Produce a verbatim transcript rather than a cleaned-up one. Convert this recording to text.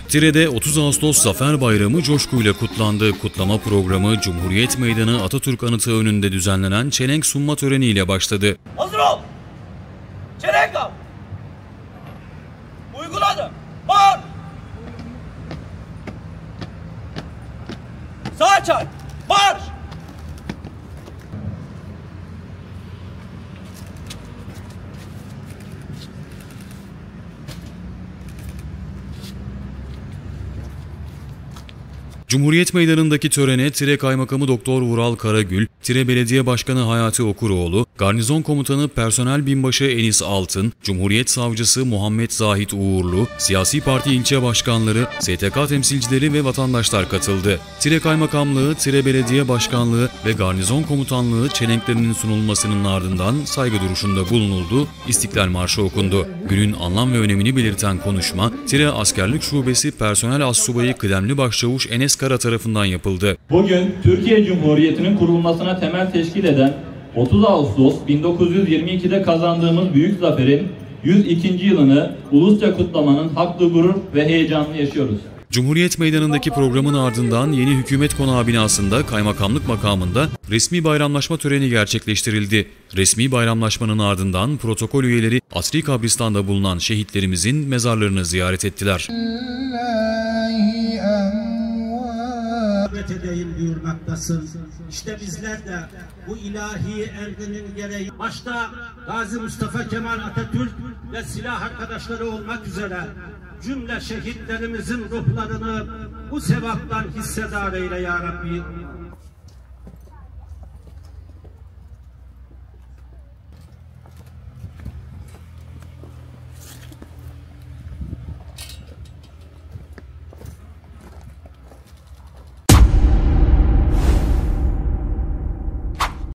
Tire'de otuz Ağustos Zafer Bayramı coşkuyla kutlandı. Kutlama programı Cumhuriyet Meydanı Atatürk Anıtı önünde düzenlenen çelenk sunma töreniyle başladı. Hazır ol! Çelenk al! Uyguladım! Bağır! Sağa çarp! Marş! Cumhuriyet Meydanı'ndaki törene Tire Kaymakamı Doktor Vural Karagül, Tire Belediye Başkanı Hayati Okuroğlu, Garnizon Komutanı Personel Binbaşı Enis Altın, Cumhuriyet Savcısı Muhammed Zahit Uğurlu, siyasi parti ilçe başkanları, S T K temsilcileri ve vatandaşlar katıldı. Tire Kaymakamlığı, Tire Belediye Başkanlığı ve Garnizon Komutanlığı çelenklerinin sunulmasının ardından saygı duruşunda bulunuldu, İstiklal Marşı okundu. Günün anlam ve önemini belirten konuşma, Tire Askerlik Şubesi Personel Astsubayı Kıdemli Başçavuş Enes Kara tarafından yapıldı. Bugün Türkiye Cumhuriyeti'nin kurulmasına temel teşkil eden otuz Ağustos bin dokuz yüz yirmi iki'de kazandığımız büyük zaferin yüz ikinci yılını ulusça kutlamanın haklı gurur ve heyecanını yaşıyoruz. Cumhuriyet Meydanı'ndaki programın ardından yeni hükümet konağı binasında kaymakamlık makamında resmi bayramlaşma töreni gerçekleştirildi. Resmi bayramlaşmanın ardından protokol üyeleri asri kabristanda bulunan şehitlerimizin mezarlarını ziyaret ettiler. edeyim buyurmaktasın. İşte bizler de bu ilahi emrinin gereği başta Gazi Mustafa Kemal Atatürk ve silah arkadaşları olmak üzere cümle şehitlerimizin ruhlarını bu sevaptan hissedar eyle ya Rabbi.